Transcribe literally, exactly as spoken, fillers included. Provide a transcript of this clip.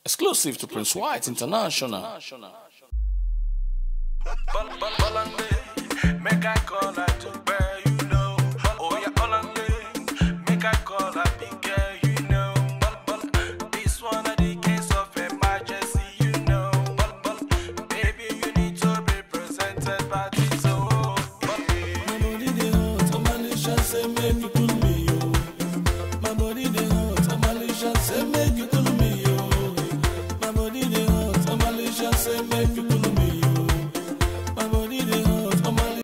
Exclusive to Prince White International. Make I call her to bear you.